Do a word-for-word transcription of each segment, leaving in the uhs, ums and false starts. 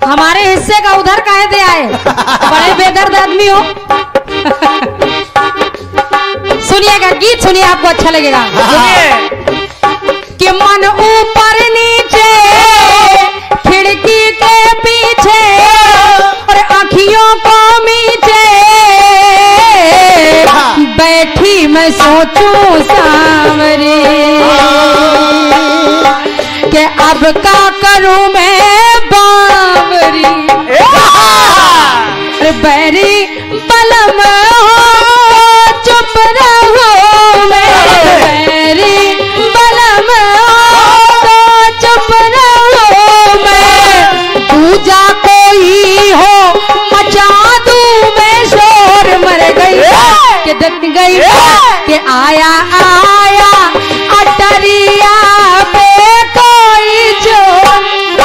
हमारे हिस्से का उधर काहे दे आए, बड़े बेदर्द आदमी हो। सुनिएगा गीत, सुनिए आपको अच्छा लगेगा। कि मन ऊपर नीचे खिड़की के पीछे और आँखियों को मीचे बैठी मैं सोचूं सांवरे कि अब का करूं मैं बावरी। बैरी बलम हो चुप रहो मैं, बैरी बलम हो चुप रहो मैं, दूजा कोई हो मचा दूं मैं शोर। मर गई कि दत गई कि आया आया अटरिया पे कोई चोर।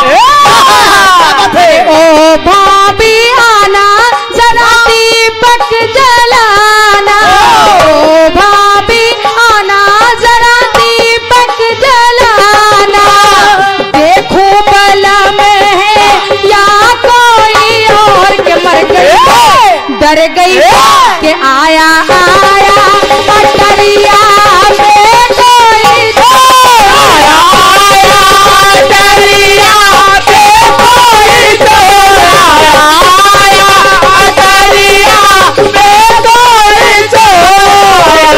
ओ भाभी आना जरा दीपक जलाना, ओ भाभी आना जरा दीपक जलाना, देखो बलम है या कोई और। के मर गई डर गई कि आया आया अटरिया पे कोई चोर। आया अटरिया पे कोई चोर, आया अटरिया पे कोई चोर।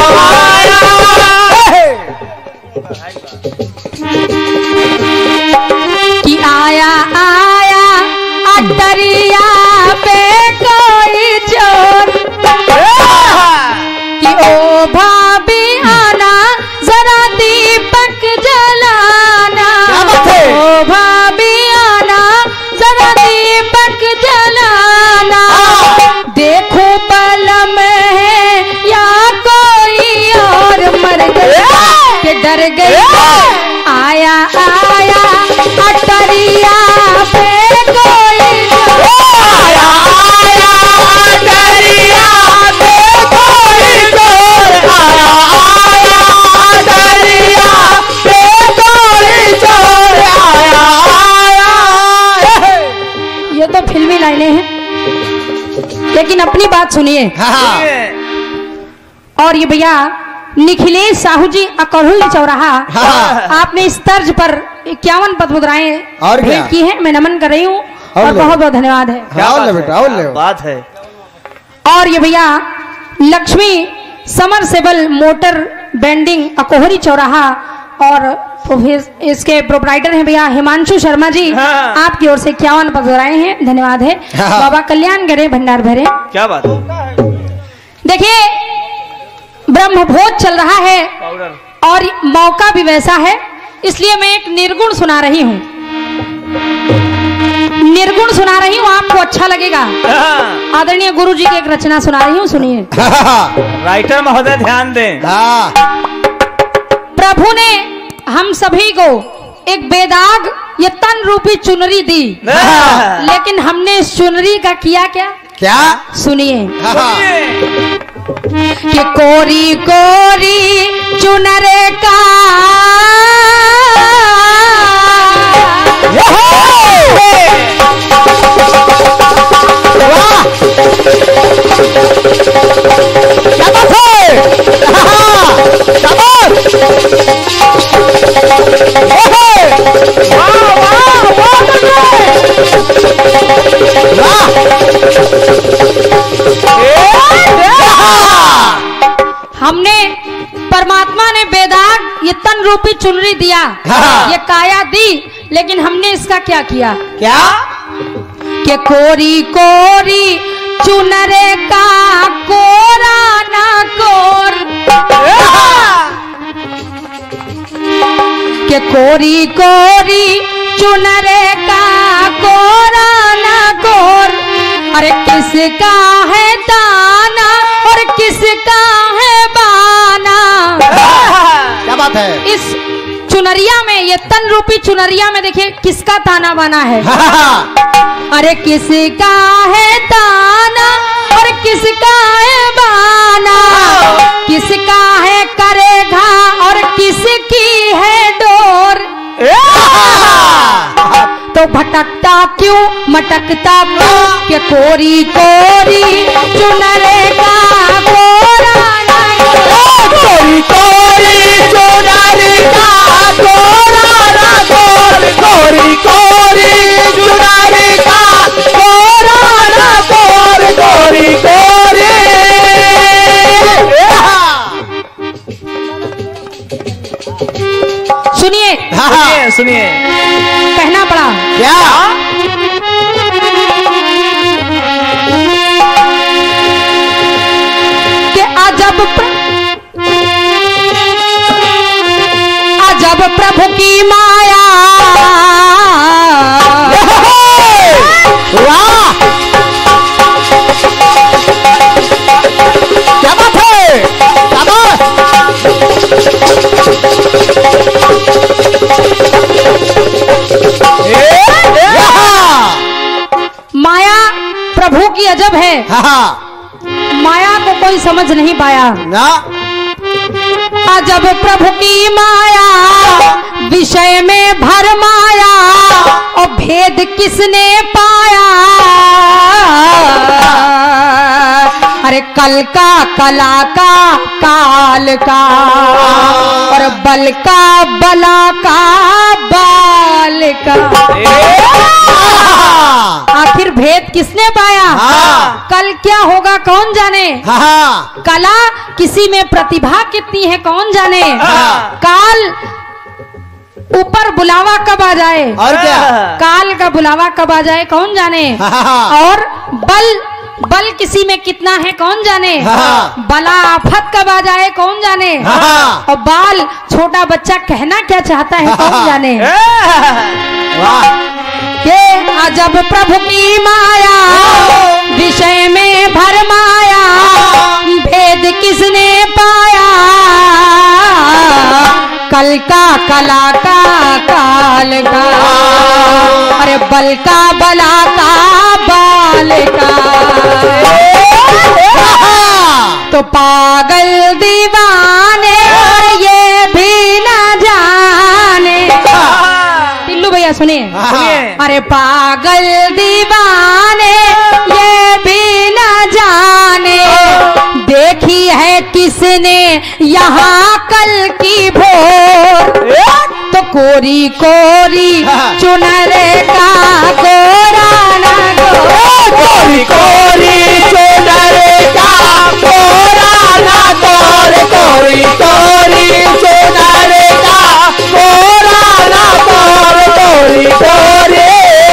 कि आया आया अटरिया पे कोई चोर। कि ओ भाभी आना जरा दीपक जलाना, ओ भाभी आना जरा दीपक जलाना, देखो बलम है या कोई और। मर गई कि डर गई आया आया अटरिया पे कोई चोर। आया आया अटरिया पे कोई चोर, आया आया अटरिया पे कोई चोर, आया आया। ये तो फिल्मी लाइनें हैं, लेकिन अपनी बात सुनिए। और ये भैया निखिलेश साहू जी अकरहुल चौराहा, आपने इस तर्ज पर इक्यावन पद मुद्राएं भेंट की है, मैं नमन कर रही हूँ और बहुत बहुत धन्यवाद है। क्या बेटा बात है। और ये भैया Lakshmi submersible motor bending Akohari चौराहा, और तो फिर इसके प्रोपराइटर हैं भैया हिमांशु शर्मा जी, आपकी ओर से इक्यावन पद मुद्राएं हैं, धन्यवाद है। बाबा कल्याण करे भंडार भरे। क्या बात है। देखिए ब्रह्म भोज चल रहा है और मौका भी वैसा है, इसलिए मैं एक निर्गुण सुना रही हूँ, निर्गुण सुना रही हूँ, आपको अच्छा लगेगा। आदरणीय गुरु जी की एक रचना सुना रही हूँ, सुनिए। राइटर महोदय ध्यान दें। प्रभु ने हम सभी को एक बेदाग ये तन रूपी चुनरी दी, लेकिन हमने इस चुनरी का किया क्या क्या सुनिए। कि कोरी कोरी चुनरे का हमने परमात्मा ने बेदाग ये तन रूपी चुनरी दिया, ये काया दी, लेकिन हमने इसका क्या किया क्या कि कोरी कोरी चुनरे का कोरा ना कोर, कि कोरी कोरी चुनरे का कोरा ना कोर। अरे किसका है दाना और किसका है बाना। क्या बात है। इस चुनरिया में, ये तन रूपी चुनरिया में देखिए किसका ताना बाना है। अरे किसका है ताना और किसका है बाना, किसका है करेगा और किसकी है डोर। तो भटकता क्यों मटकता के कोरी कोरी चुनरे का गोरा कोरी कोरी चुनरी का गोरा ना गोर कोरी कोरी चुनरी का गोरा ना गोर कोरी कोरी। सुनिए सुनिए सुनिए कहना पड़ा क्या कि अजब प्र... अजब प्रभु की माया वाह क्या बात है माया प्रभु की अजब है। माया को कोई समझ नहीं पाया ना अजब प्रभु की माया विषय में भरमाया और भेद किसने पाया। अरे कल का कला का काल का और बल का बला का बाल का। आखिर भेद किसने पाया। हाँ। कल क्या होगा कौन जाने। हाँ। कला किसी में प्रतिभा कितनी है कौन जाने। हाँ। काल ऊपर बुलावा कब आ जाए और क्या काल का बुलावा कब आ जाए कौन जाने। हाँ। और बल बल किसी में कितना है कौन जाने। हाँ। बला आफत कब आ जाए कौन जाने। हाँ। और बाल छोटा बच्चा कहना क्या चाहता है कौन जाने। वाह के अजब प्रभु की माया विषय में भरमाया भेद किसने पाया। कल का कला का काल का अरे बल का बला का बाल का। तो पागल दीवाने और ये भी न जाने। टिल्लू भैया सुनिए अरे पागल दीवाने ये भी न जाने देखी है किसने यहाँ कल की भोर। तो कोरी कोरी चुनरे का गोरा ना गोर कोरी कोरी चुनरी का गोरा ना गोर कोरी कोरी चुनरी का गोरा ना गोर कोरी कोरी।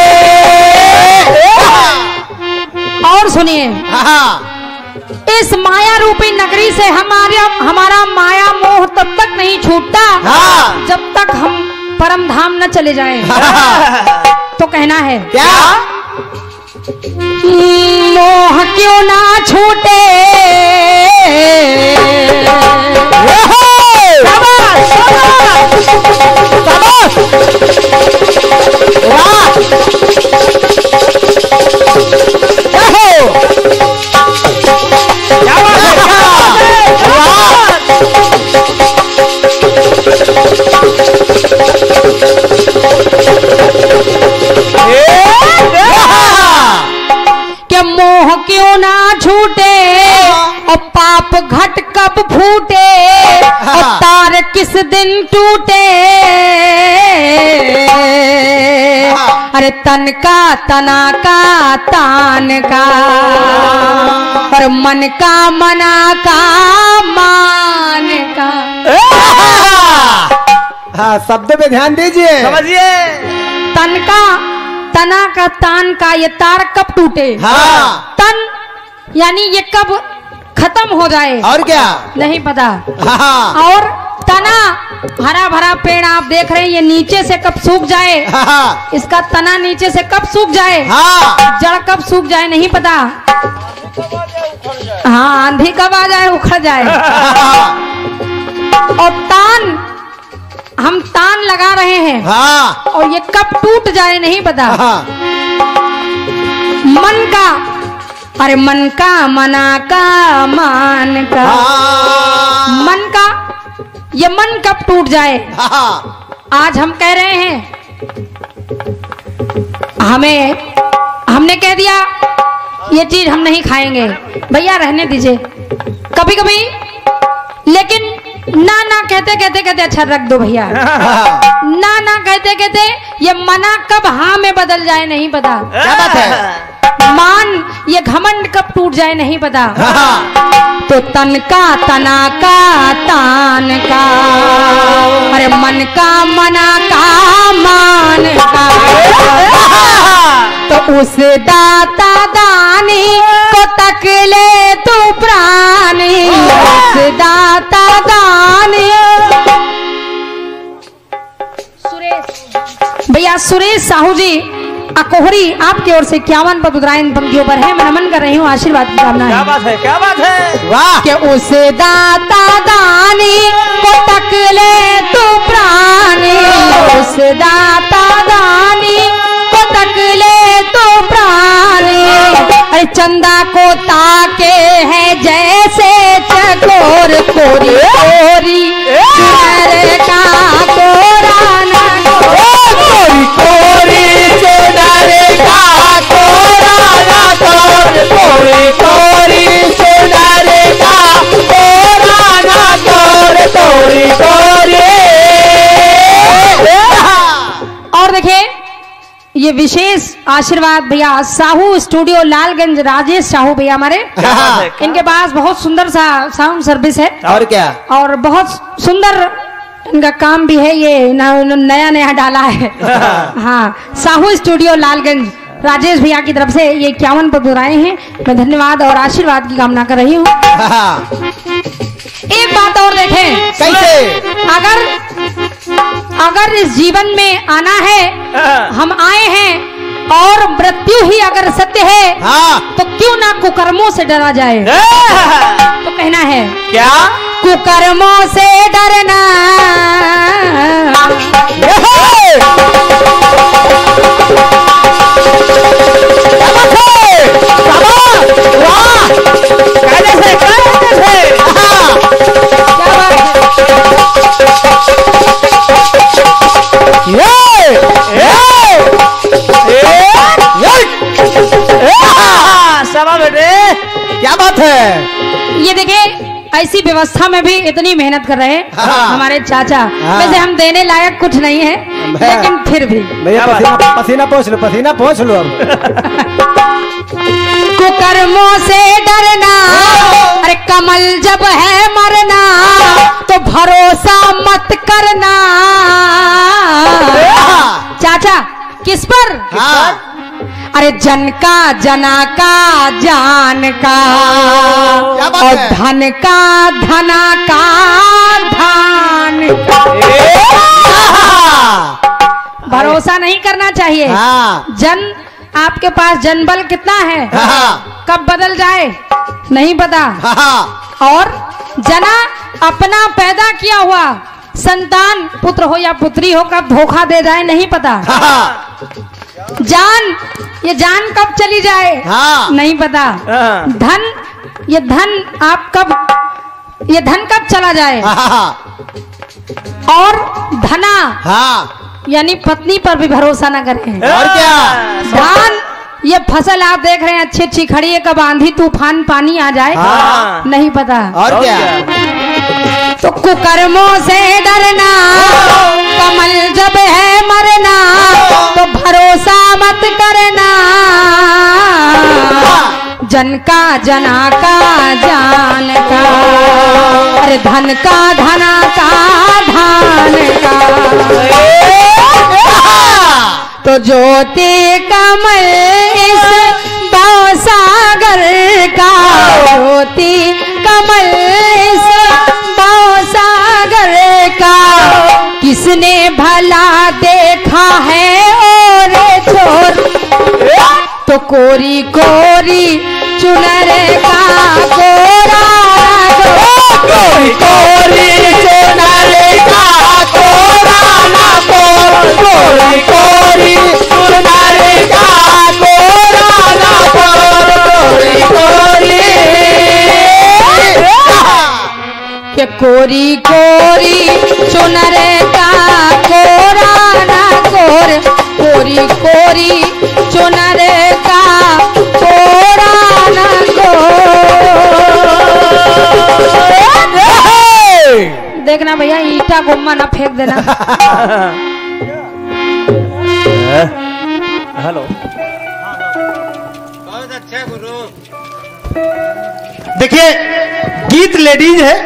और सुनिए हाँ इस माया रूपी नगरी से हमारा हमारा माया मोह तब तक नहीं छूटता हाँ। जब तक हम परम धाम न चले जाएं। तो कहना है क्या मोह क्यों ना छूटे शाबाश, शाबाश, वाह क्या हो क्या बात है वाह कि मोह क्यों ना छूटे और पाप घट कब फूटे और तार किस दिन टूटे। अरे तन का तना का तान का और मन का मना का मान का। हाँ शब्द पे ध्यान दीजिए समझिए तन का तना का तान का ये तार कब टूटे। हाँ। तन यानी ये कब खत्म हो जाए और क्या नहीं पता। हाँ। और तना हरा भरा पेड़ आप देख रहे हैं ये नीचे से कब सूख जाए। हाँ। इसका तना नीचे से कब सूख जाए। हाँ। जड़ कब सूख जाए नहीं पता। हाँ आंधी कब आ जाए उखड़ जाए। और तान हम तान लगा रहे हैं हाँ। और ये कब टूट जाए नहीं पता। हाँ। मन का अरे मन का मना का मान का हाँ। मन का ये मन कब टूट जाए। हाँ। आज हम कह रहे हैं हमें हमने कह दिया ये चीज हम नहीं खाएंगे, भैया रहने दीजिए कभी कभी, लेकिन ना ना कहते कहते कहते अच्छा रख दो भैया, ना ना कहते कहते ये मना कब हाँ में बदल जाए नहीं पता। क्या बात है? मान ये घमंड कब टूट जाए नहीं पता। तो तन का तना का तान का, अरे मन का मना का मान का, तो उस दाता दानी को तक ले तू प्राणी, उस दाता दानी। सुरेश भैया, सुरेश साहू जी अकोहरी आपकी ओर से इक्यावन पद उतरायन पंक्तियों पर है, मैं नमन कर रही हूँ, आशीर्वाद की कामना है। क्या बात है, क्या बात है, वाह। कि उस दाता दानी को तक ले तू प्राणी, उस दाता दानी को तक ले तू प्राणी, अरे चंदा को ताके है जैसे चकोर कोरी कोरी चुनर का कोरा ना कोरी कोरी चुनर का कोरा ना कोरी कोरी कोरी चुनर का कोरा ना कोरी कोरी कोरी। और देखिए ये विशेष आशीर्वाद भैया साहू स्टूडियो लालगंज, राजेश साहू भैया हमारे, इनके पास बहुत सुंदर सा साउंड सर्विस है और क्या, और बहुत सुंदर इनका काम भी है, ये नया नया डाला है। हाँ, साहू स्टूडियो लालगंज राजेश भैया की तरफ से ये इक्यावन पद उतराए हैं, मैं धन्यवाद और आशीर्वाद की कामना कर रही हूँ। एक बात और देखें, कैसे? अगर अगर इस जीवन में आना है, हम आए हैं और मृत्यु ही अगर सत्य है, हाँ। तो क्यों ना कुकर्मों से डरा जाए। तो कहना है क्या? कुकर्मों से डरना, क्या बात है? ये देखिए ऐसी व्यवस्था में भी इतनी मेहनत कर रहे हैं हाँ। हमारे चाचा। हाँ। वैसे हम देने लायक कुछ नहीं है, लेकिन फिर भी भैया पसीना पसीना पोंछ लो, पसीना पोंछ लो। अब कुकर्मों से डरना, अरे कमल जब है मरना तो भरोसा मत करना। चाचा किस पर? हाँ। अरे जन का जना का जान का, क्या बात और है? धन का धना का धान का। भरोसा नहीं करना चाहिए। हाँ। जन आपके पास जनबल कितना है, हाँ। कब बदल जाए नहीं पता। हाँ। और जना अपना पैदा किया हुआ संतान पुत्र हो या पुत्री हो कब धोखा दे जाए नहीं पता। हाँ। जान ये जान कब चली जाए हाँ। नहीं पता। हाँ। धन ये धन आप कब ये धन कब चला जाए। हाँ। और धना हाँ। यानी पत्नी पर भी भरोसा न करें। और क्या? धान ये फसल आप देख रहे हैं अच्छी अच्छी खड़ी है, कब आंधी तूफान पानी आ जाए हाँ। नहीं पता। और क्या? तो कुकर्मों से डरना, कमल जब है मरना तो भरोसा मत करना। जन का जना का जान का, अरे धन का धना का धान का। तो ज्योति कमल इस भवसागर का, ज्योति कमल इस भवसागर का, किसने भला देखा है और छोर। तो कोरी कोरी चुनर का कोरा, कोरी कोरी चुनर का कोरा ना कोर, कोरी कोरी चुनर का कोरा ना कोर, कोरी कोरी के कोरी कोरी चुनर का कोरा ना कोर, कोरी कोरी कोरी चुनर का कोड़ा न को। देखना भैया ईटा गुम्मा ना फेंक देना। हेलो बहुत अच्छा गुरु। देखिए गीत लेडीज है,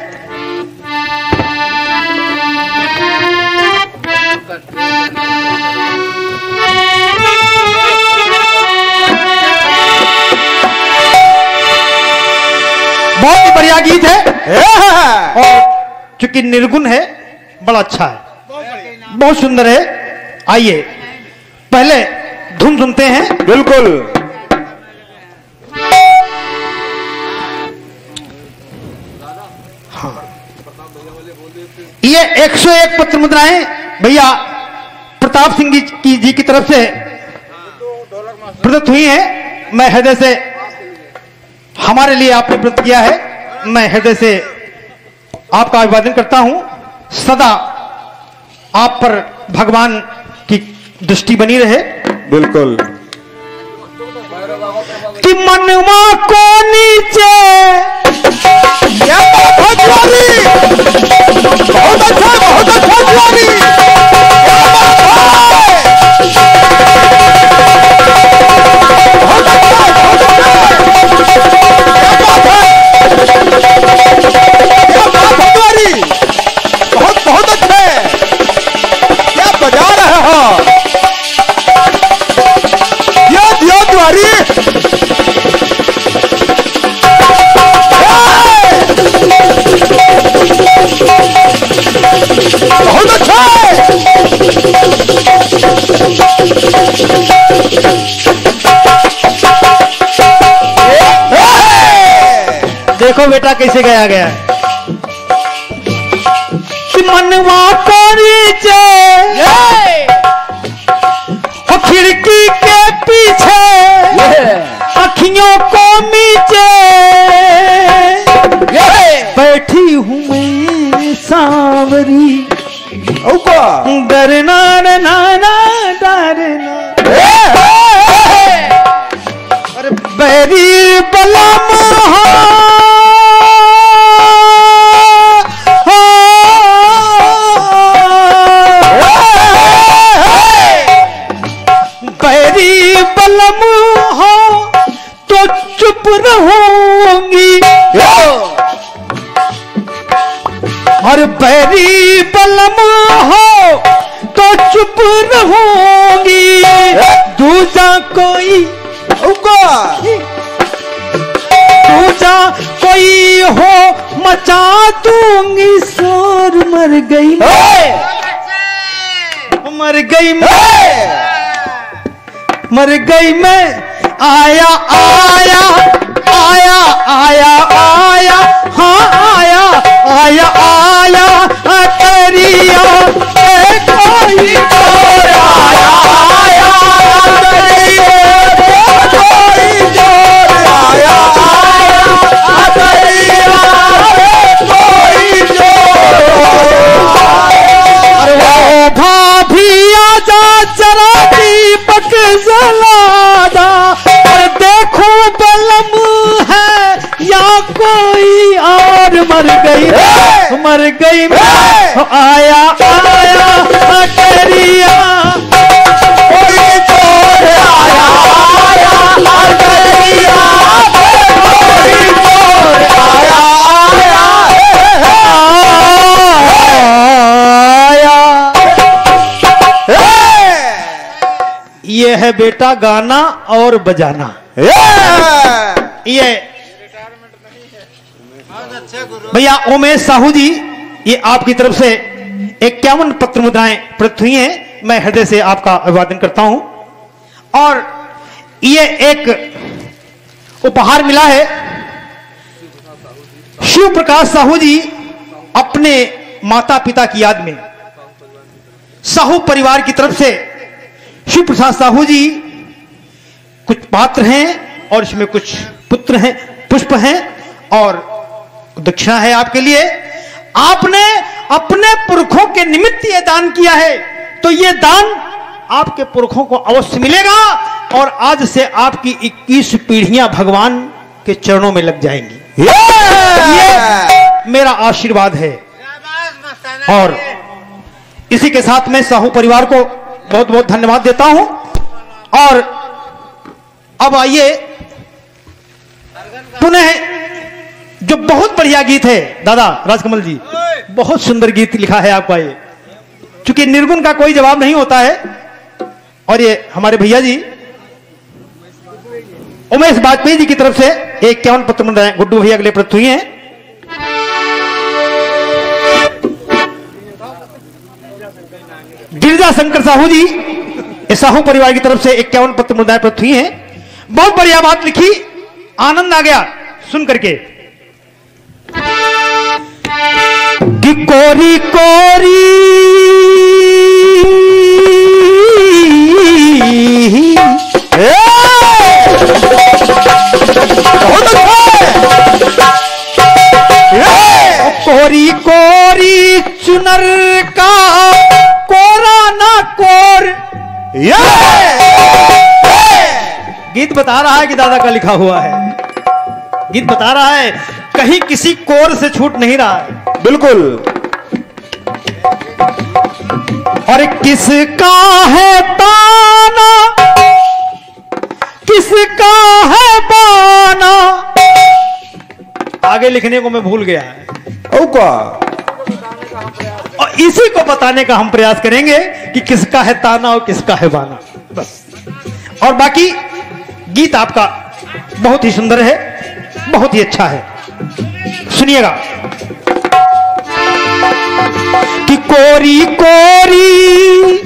बहुत ही बढ़िया गीत है और चूंकि निर्गुण है बड़ा अच्छा है, बहुत सुंदर है। आइए पहले धुन सुनते हैं। बिल्कुल। ये एक सौ एक पत्र मुद्राएं भैया प्रताप सिंह जी जी की तरफ से प्रदत्त हुई हैं। मैं हृदय से, हमारे लिए आपने प्रदत्त किया है, मैं हृदय से आपका अभिवादन करता हूं। सदा आप पर भगवान की दृष्टि बनी रहे। बिल्कुल। कि मनवा को नीचे क्या बहुत अच्छा, बहुत अच्छा जुआरी। बहुत बहुत अच्छा है, क्या बजा रहे हो? दियो दियो द्वारी। बहुत अच्छा है। देखो बेटा कैसे गाया गया है। मनवा को नीचे और खिड़की के पीछे अखियों को मीचे बैठी हूँ मैं सांवरी। डरना डरना डरना अरे बैरी बलम बैरी बलम हो तो चुप रहूंगी, और बैरी बलम हो तो चुप रहूंगी। दूजा कोई दूजा कोई हो मचा दूंगी शोर। मर गई मर गई मैं, मर गई मैं। आया आया आया आया आया हाँ आया आया आया करिया कोई और आया आया कोई जोर आया आया करिया कोई जोर। अरे भाभी आजा जरा दीपक जलादा, और देखो बलम है या कोई और। मर गई मर गई मैं, आया आया करिया कोई जोर आया आया करिया कोई जोर आया आया। ये है बेटा गाना और बजाना। ये भैया उमेश साहू जी, ये आपकी तरफ से इक्यावन पत्र मुद्राएं प्रदत्त हुई हैं। मैं हृदय से आपका अभिवादन करता हूं। और ये एक उपहार मिला है शिव प्रकाश साहू जी अपने माता पिता की याद में। साहू परिवार की तरफ से शिव प्रसाद साहू जी कुछ पात्र हैं और इसमें कुछ पुत्र हैं, पुष्प हैं और दक्षिणा है आपके लिए। आपने अपने पुरखों के निमित्त ये दान किया है, तो ये दान आपके पुरखों को अवश्य मिलेगा और आज से आपकी इक्कीस पीढ़ियां भगवान के चरणों में लग जाएंगी। ये मेरा आशीर्वाद है। और इसी के साथ मैं साहू परिवार को बहुत बहुत धन्यवाद देता हूं। और अब आइए पुनः जो बहुत बढ़िया गीत है दादा राजकमल जी, बहुत सुंदर गीत लिखा है आपका ये, क्योंकि निर्गुण का कोई जवाब नहीं होता है। और ये हमारे भैया जी उमेश वाजपेयी जी की तरफ से एक इक्यावन पत्र मिल रहे हैं, गुड्डू भैया अगले प्रस्तुत हुई हैं। गिरजा शंकर साहू जी इस साहू परिवार की तरफ से इक्यावन पत्र मुद्दाएं प्रस्तुत हुई हैं। बहुत बढ़िया बात लिखी, आनंद आ गया सुन करके। कि कोरी कोरी कोरी कोरी चुनर का कोरा ना कोर, गीत बता रहा है कि दादा का लिखा हुआ है। गीत बता रहा है कहीं किसी कोर से छूट नहीं रहा है। बिल्कुल। और किसका है ताना किसका है बाना, आगे लिखने को मैं भूल गया है। और इसी को बताने का हम प्रयास करेंगे कि किसका है ताना और किसका है बाना, बस। और बाकी गीत आपका बहुत ही सुंदर है, बहुत ही अच्छा है, सुनिएगा। कि कोरी कोरी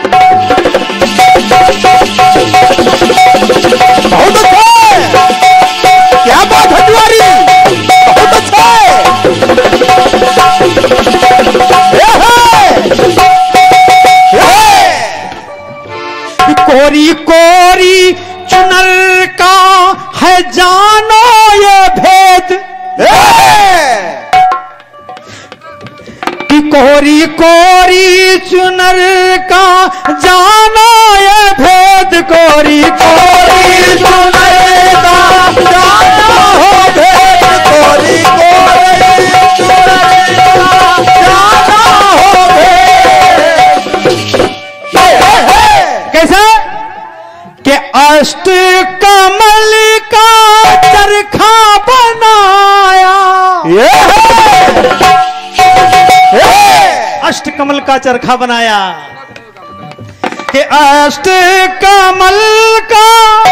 बहुत अच्छा है, क्या बात है तिवारी, बहुत अच्छा है। कोरी कोरी चुनर का है जानो ये भेद, कि कोरी कोरी चुनर का जानो ये भेद, कोरी कोरी चुनर का जानो भेद, कोरी कोरी चुनर का जानो भेद। कैसा कि अष्ट कमल का चरखा बनाया, अष्ट कमल का चरखा बनाया, कि अष्ट कमल का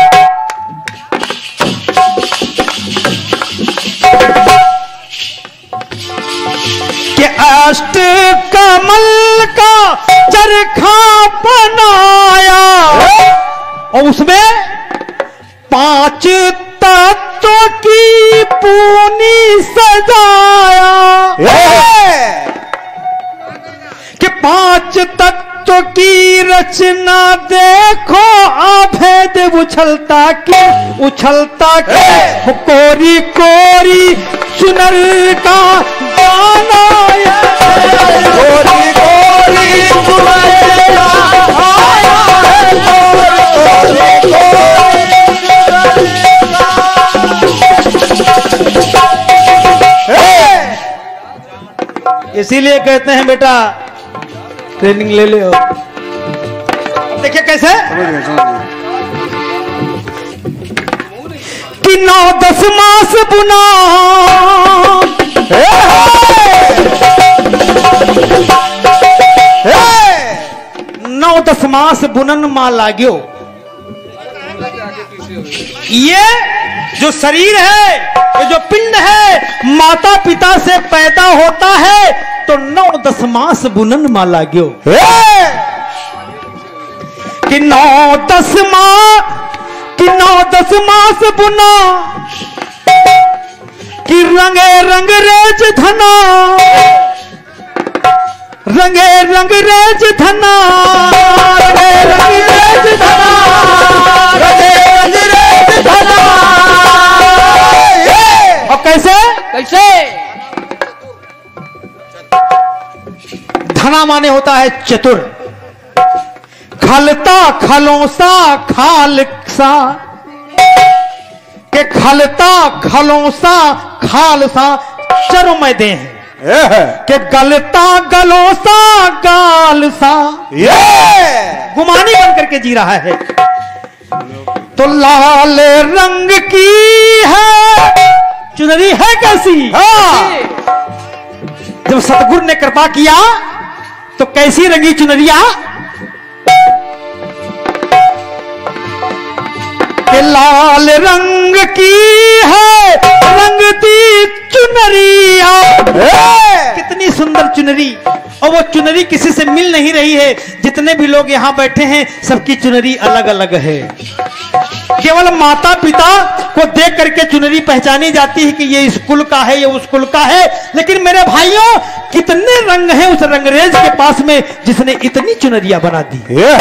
कि अष्ट कमल का चरखा बनाया और उसमें पांच तत्वों की पूनी सजाया, कि पांच तत्व की रचना देखो अभेद उछलता की उछलता की, कोरी कोरी चुनर का गाना, कोरी कोरी चुनर का आया है, कोरी कोरी। इसीलिए कहते हैं बेटा ट्रेनिंग ले ले। देखिए कैसे कि नौ दस मास बुना, नौ दस मास बुनन मां लाग्यो। ये जो शरीर है, ये जो पिंड है, माता पिता से पैदा होता है तो नौ दस मास बुनन मां लाग्यो, कि नौ दस माह कि नौ दस मास बुना, कि रंगे रंग रेज धना, रंगे रंग रेज धना, रंगे रंग रेज धना, रंगे रंग रेज धना। अब कैसे कैसे धना माने होता है चतुर, खलता खलोसा खालसा के खलता खलोसा खालसा चरो में दे हैं के गलता गलोसा गालसा ये गुमानी बन करके जी रहा है। तो लाल रंग की है चुनरी है कैसी। हाँ जब सतगुरु ने कृपा किया तो कैसी रंगी चुनरिया के लाल रंग की है रंगती चुनरिया। कितनी सुंदर चुनरी, और वो चुनरी किसी से मिल नहीं रही है। जितने भी लोग यहाँ बैठे हैं सबकी चुनरी अलग अलग है। केवल माता पिता को देख करके चुनरी पहचानी जाती है कि ये इस कुल का है, ये उस कुल का है। लेकिन मेरे भाइयों कितने रंग हैं उस रंगरेज के पास में जिसने इतनी चुनरिया बना दी।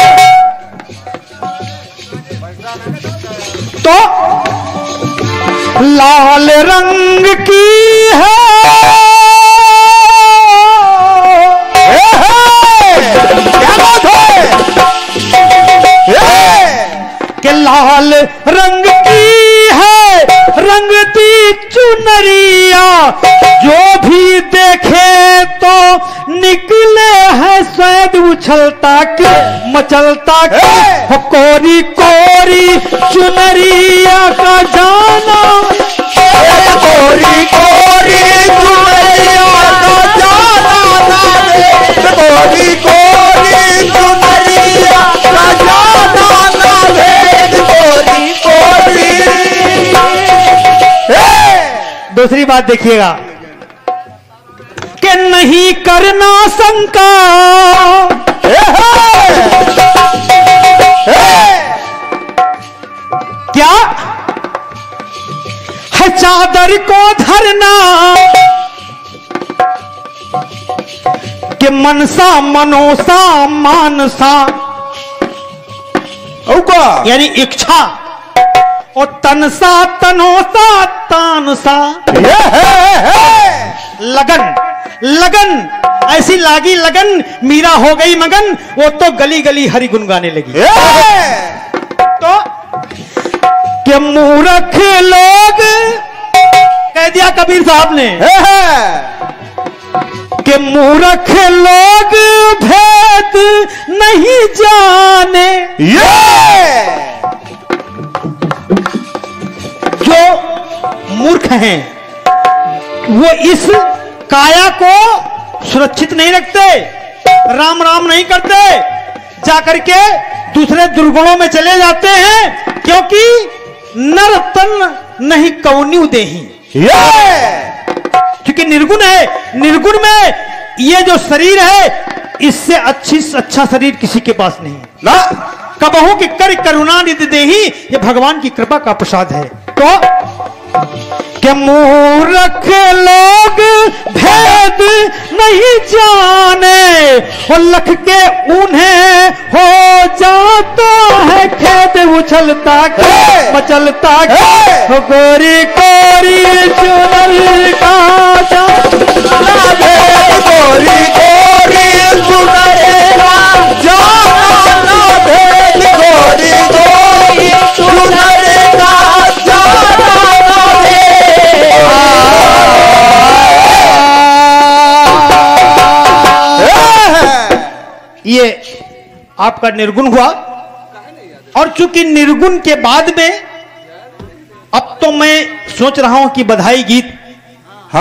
तो लाल रंग की है क्या बात है कि लाल रंग की है रंगती चुनरिया। जो भी देखे तो निकले है स्वैद उछलता के मचलता के हो कोरी कोरी चुनरिया का जाना। कोरी कोरी चुनरिया का जाना कोरी कोरी चुनरिया का जाना कोरी कोरी। दूसरी बात देखिएगा कि नहीं करना शंका क्या है चादर को धरना कि मनसा मनोसा मानसा यानी इच्छा और तनसा तनोसा तानसा। लगन लगन ऐसी लागी लगन मीरा हो गई मगन वो तो गली गली हरि गुन गाने लगी। तो कि मूर्ख लोग कह दिया कबीर साहब ने कि मूर्ख लोग भेद नहीं जाने। जो मूर्ख हैं वो इस काया को सुरक्षित नहीं रखते, राम राम नहीं करते, जाकर के दूसरे दुर्गुणों में चले जाते हैं। क्योंकि नर तन नहीं कौन्यू देही, क्योंकि निर्गुण है। निर्गुण में ये जो शरीर है इससे अच्छी अच्छा शरीर किसी के पास नहीं ना। कबहू की कर करुणा निधि देही, ये भगवान की कृपा का प्रसाद है। तो कि मूर्ख लोग भेद नहीं जाने और लख के उन्हें हो जाता है खेद उछलता के मचलता के हो गोरी कोरी चुनर का जाना गोरी कोरी चुनर का जाना गोरी कोरी चुनर का जाना। ये आपका निर्गुण हुआ। और चूंकि निर्गुण के बाद में अब तो मैं सोच रहा हूं कि बधाई गीत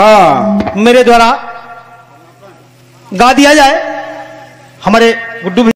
हाँ मेरे द्वारा गा दिया जाए। हमारे गुड्डू